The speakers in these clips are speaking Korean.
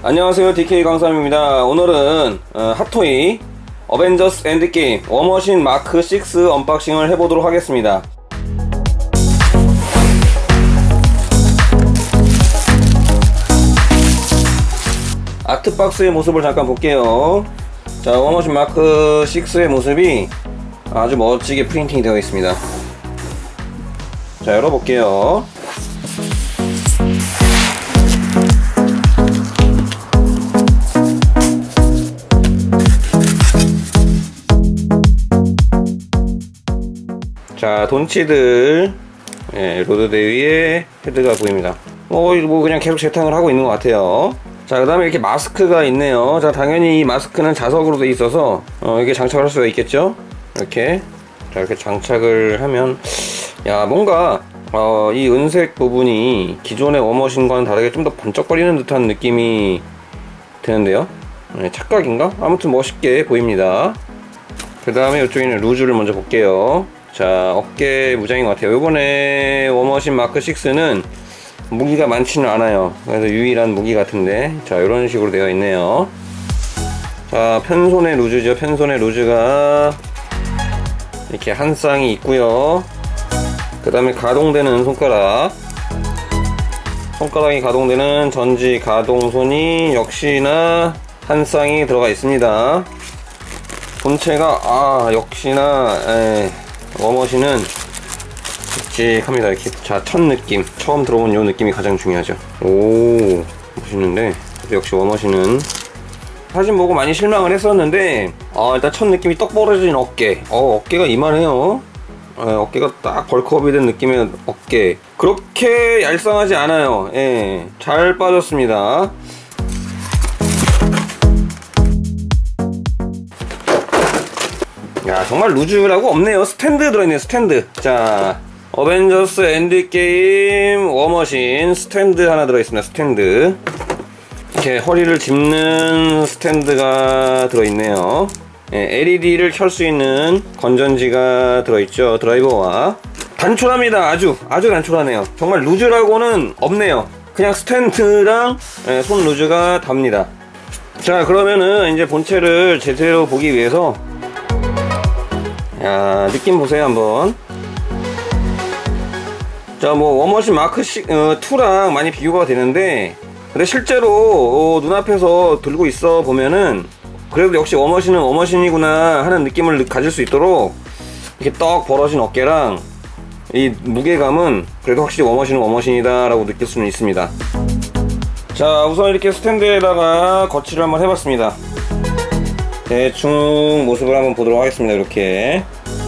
안녕하세요, DK 강삼입니다. 오늘은 핫토이 어벤져스 엔드게임 워머신 마크 6 언박싱을 해보도록 하겠습니다. 아트박스의 모습을 잠깐 볼게요. 자, 워머신 마크 6의 모습이 아주 멋지게 프린팅이 되어 있습니다. 자, 열어볼게요. 자, 돈치들 로드 대위의 헤드가 보입니다. 뭐 그냥 계속 재탕을 하고 있는 것 같아요. 자, 그 다음에 이렇게 마스크가 있네요. 자, 당연히 이 마스크는 자석으로 되어 있어서 이게 장착을 할 수가 있겠죠. 이렇게 자, 이렇게 장착을 하면 야, 뭔가 이 은색 부분이 기존의 워머신과는 다르게 좀 더 번쩍거리는 듯한 느낌이 드는데요. 착각인가? 아무튼 멋있게 보입니다. 그 다음에 이쪽에 있는 루즈를 먼저 볼게요. 자, 어깨 무장인 것 같아요. 요번에 워머신 마크 6는 무기가 많지는 않아요. 그래서 유일한 무기 같은데, 자, 이런 식으로 되어 있네요. 자, 편손의 루즈죠. 편손의 루즈가 이렇게 한 쌍이 있고요. 그 다음에 가동되는 손가락이 가동되는 전지 가동손이 역시나 한 쌍이 들어가 있습니다. 본체가 역시나 워머신은 묵직합니다. 이렇게. 자, 첫 느낌, 처음 들어본 요 느낌이 가장 중요하죠. 오, 멋있는데 역시 워머신은 사진 보고 많이 실망을 했었는데 일단 첫 느낌이 떡 벌어진 어깨. 어깨가 이만해요. 어깨가 딱 벌크업이 된 느낌의 어깨. 그렇게 얄쌍하지 않아요. 잘 빠졌습니다. 야, 정말 루즈라고 없네요. 스탠드 들어있네요. 스탠드. 자, 어벤져스 엔드게임 워머신 스탠드 하나 들어있습니다. 스탠드. 이렇게 허리를 짚는 스탠드가 들어있네요. LED를 켤 수 있는 건전지가 들어있죠. 드라이버와. 단촐합니다. 아주 단촐하네요. 정말 루즈라고는 없네요. 그냥 스탠드랑 손 루즈가 답니다. 자, 그러면은 이제 본체를 제대로 보기 위해서 야, 느낌 보세요 한번. 자, 뭐 워머신 마크 2랑 많이 비교가 되는데, 근데 실제로 눈앞에서 들고 있어 보면은 그래도 역시 워머신은 워머신이구나 하는 느낌을 가질 수 있도록 이렇게 떡 벌어진 어깨랑 이 무게감은 그래도 확실히 워머신은 워머신이다 라고 느낄 수는 있습니다. 자, 우선 이렇게 스탠드에다가 거치를 한번 해봤습니다. 대충 모습을 한번 보도록 하겠습니다. 이렇게.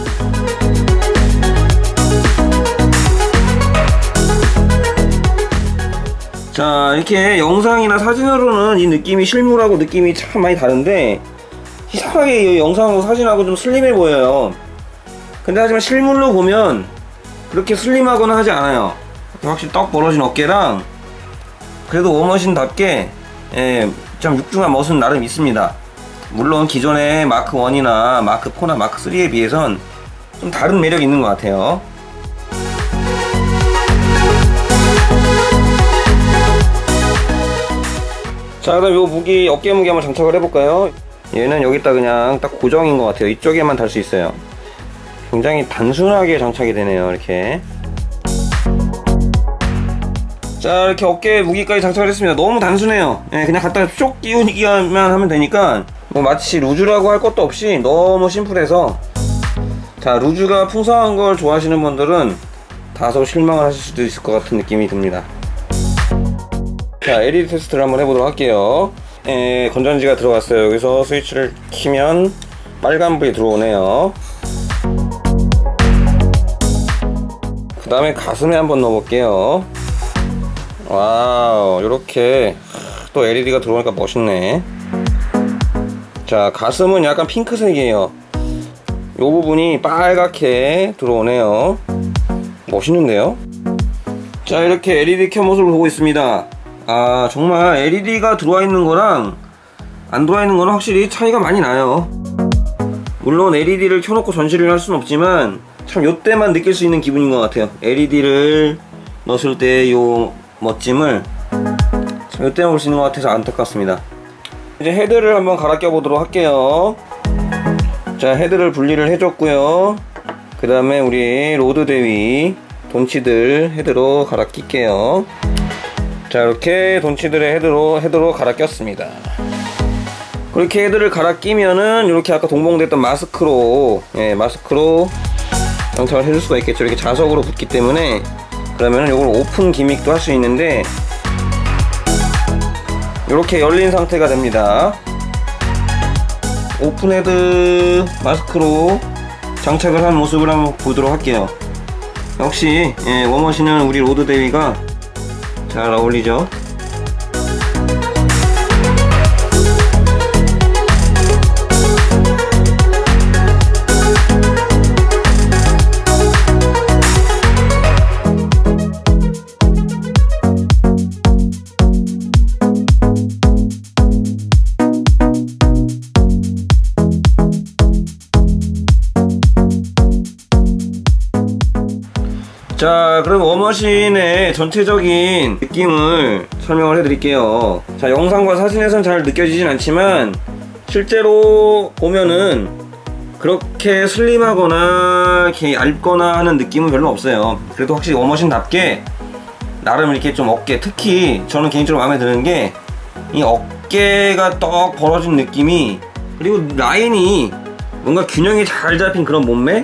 자, 이렇게 영상이나 사진으로는 이 느낌이 실물하고 느낌이 참 많이 다른데 이상하게 이 영상하고 사진하고 좀 슬림해 보여요. 근데 하지만 실물로 보면 그렇게 슬림하거나 하지 않아요. 확실히 떡 벌어진 어깨랑 그래도 워머신답게 좀 육중한 멋은 나름 있습니다. 물론 기존의 마크 1이나 마크 4나 마크 3에 비해선 좀 다른 매력이 있는 것 같아요. 자, 그다음 요 무기, 어깨 무기 한번 장착을 해볼까요? 얘는 여기다 그냥 딱 고정인 것 같아요. 이쪽에만 달 수 있어요. 굉장히 단순하게 장착이 되네요. 이렇게. 자, 이렇게 어깨 무기까지 장착을 했습니다. 너무 단순해요. 그냥 갖다가 쭉 끼우기만 하면 되니까 뭐 마치 루즈라고 할 것도 없이 너무 심플해서, 자, 루즈가 풍성한 걸 좋아하시는 분들은 다소 실망을 하실 수도 있을 것 같은 느낌이 듭니다. 자, LED 테스트를 한번 해보도록 할게요. 건전지가 들어갔어요. 여기서 스위치를 키면 빨간불이 들어오네요. 그 다음에 가슴에 한번 넣어볼게요. 와우, 요렇게 또 LED가 들어오니까 멋있네. 자, 가슴은 약간 핑크색이에요. 요 부분이 빨갛게 들어오네요. 멋있는데요? 자, 이렇게 LED 켠 모습을 보고 있습니다. 정말 LED가 들어와 있는 거랑 안 들어와 있는 거는 확실히 차이가 많이 나요. 물론 LED를 켜놓고 전시를 할 수는 없지만 참 요때만 느낄 수 있는 기분인 것 같아요. LED를 넣었을 때 요 멋짐을 이때만 볼 수 있는 것 같아서 안타깝습니다. 이제 헤드를 한번 갈아 껴 보도록 할게요. 자, 헤드를 분리를 해줬고요. 그 다음에 우리 로드 대위 돈치들 헤드로 갈아 낄게요. 자, 이렇게 돈치들의 헤드로 갈아 꼈습니다. 그렇게 헤드를 갈아 끼면은 이렇게 아까 동봉됐던 마스크로 장착을 해줄 수가 있겠죠. 이렇게 자석으로 붙기 때문에. 그러면은 이걸 오픈 기믹도 할 수 있는데 이렇게 열린 상태가 됩니다. 오픈 헤드 마스크로 장착을 한 모습을 한번 보도록 할게요. 역시 워머신은 우리 로드 대위가 잘 어울리죠. 자, 그럼 워머신의 전체적인 느낌을 설명을 해드릴게요. 자, 영상과 사진에선 잘 느껴지진 않지만 실제로 보면은 그렇게 슬림하거나 이렇게 얇거나 하는 느낌은 별로 없어요. 그래도 확실히 워머신답게 나름 이렇게 좀 어깨, 특히 저는 개인적으로 마음에 드는 게 이 어깨가 떡 벌어진 느낌이, 그리고 라인이 뭔가 균형이 잘 잡힌 그런 몸매?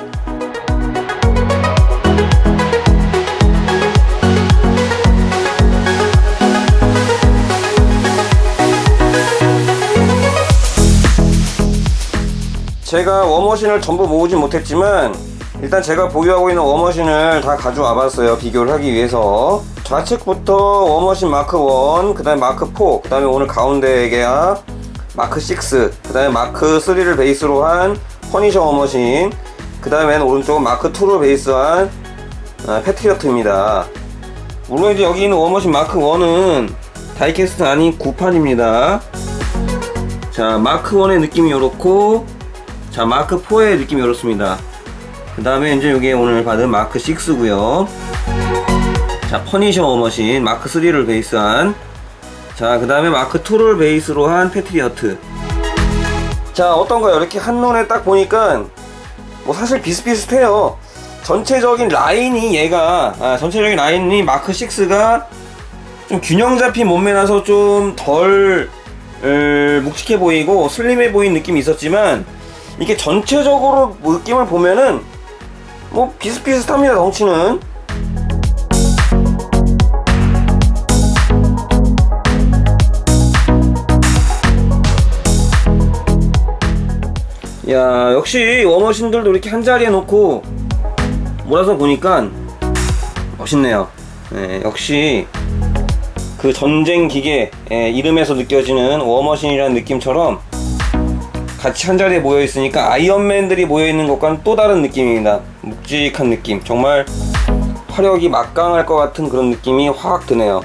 제가 워머신을 전부 모으진 못했지만 일단 제가 보유하고 있는 워머신을 다 가져와 봤어요. 비교를 하기 위해서. 좌측부터 워머신 마크 1, 그 다음에 마크 4, 그 다음에 오늘 가운데가 마크 6, 그 다음에 마크 3를 베이스로 한 퍼니셔 워머신, 그 다음에는 오른쪽은 마크 2를 베이스한 패트리어트입니다. 물론 이제 여기 있는 워머신 마크 1은 다이캐스트 아닌 구판입니다. 자, 마크 1의 느낌이 이렇고, 자, 마크 4의 느낌이 이렇습니다. 그 다음에 이제 이게 오늘 받은 마크 6고요. 자, 퍼니셔 워머신 마크 3를 베이스한, 자, 그 다음에 마크 2를 베이스로 한 패트리어트. 자, 어떤가요? 이렇게 한눈에 딱 보니까 뭐 사실 비슷비슷해요. 전체적인 라인이 전체적인 라인이 마크 6가 좀 균형 잡힌 몸매라서 좀 덜 묵직해 보이고 슬림해 보이는 느낌이 있었지만, 이게 전체적으로 느낌을 보면은 뭐 비슷비슷합니다. 덩치는. 야, 역시 워머신들도 이렇게 한자리에 놓고 몰아서 보니까 멋있네요. 네, 역시 그 전쟁 기계 이름에서 느껴지는 워머신이라는 느낌처럼 같이 한자리에 모여 있으니까 아이언맨들이 모여 있는 것과는 또 다른 느낌입니다. 묵직한 느낌, 정말 화력이 막강할 것 같은 그런 느낌이 확 드네요.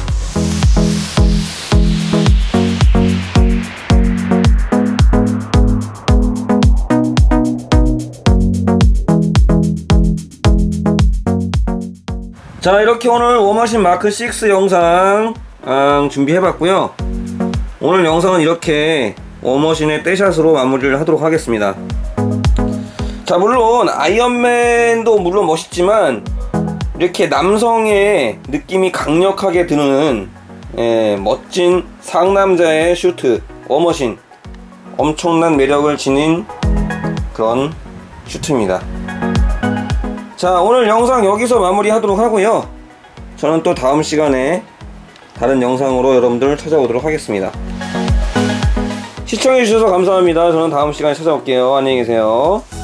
자, 이렇게 오늘 워머신 마크 6 영상 준비해봤고요. 오늘 영상은 이렇게 워머신의 떼샷으로 마무리를 하도록 하겠습니다. 자, 물론 아이언맨도 물론 멋있지만 이렇게 남성의 느낌이 강력하게 드는 멋진 상남자의 슈트 워머신, 엄청난 매력을 지닌 그런 슈트입니다. 자, 오늘 영상 여기서 마무리 하도록 하고요. 저는 또 다음 시간에 다른 영상으로 여러분들 찾아오도록 하겠습니다. 시청해주셔서 감사합니다. 저는 다음 시간에 찾아올게요. 안녕히 계세요.